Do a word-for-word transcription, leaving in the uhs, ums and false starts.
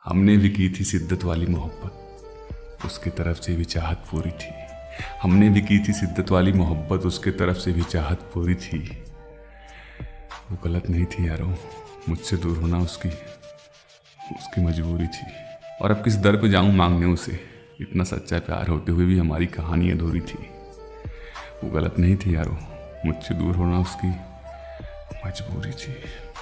हमने भी की थी शिद्दत वाली मोहब्बत, उसके तरफ से भी चाहत पूरी थी। हमने भी की थी शिद्दत वाली मोहब्बत, उसके तरफ से भी चाहत पूरी थी। वो गलत नहीं थी यारो, मुझसे दूर होना उसकी उसकी मजबूरी थी। और अब किस दर पे जाऊं मांगने उसे, इतना सच्चा प्यार होते हुए भी हमारी कहानी अधूरी थी। वो गलत नहीं थी यारो, मुझसे दूर होना उसकी मजबूरी थी।